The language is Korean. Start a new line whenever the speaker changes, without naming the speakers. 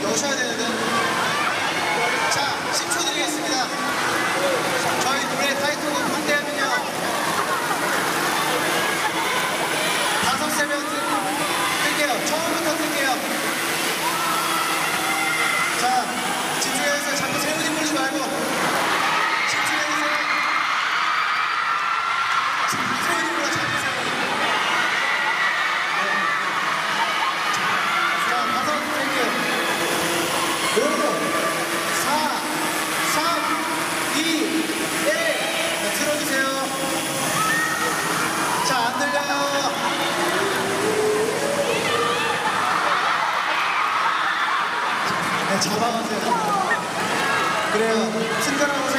넣으셔야 되는데. 자, 10초 드리겠습니다. 저희 노래 타이틀곡 반대하면요. 5, 3명 뜰게요. 처음부터 뜰게요. 자, 집중해주세요. 자꾸 세훈이 부르지 말고. 집중해주세요. 자꾸 세훈이 불러, 자꾸 세훈이. 자, 5 뜰게요. 5, 4, 3, 2, 1. 자, 틀어주세요. 자, 안 들려요. 네, 잡아가세요. 그래요. 친절하고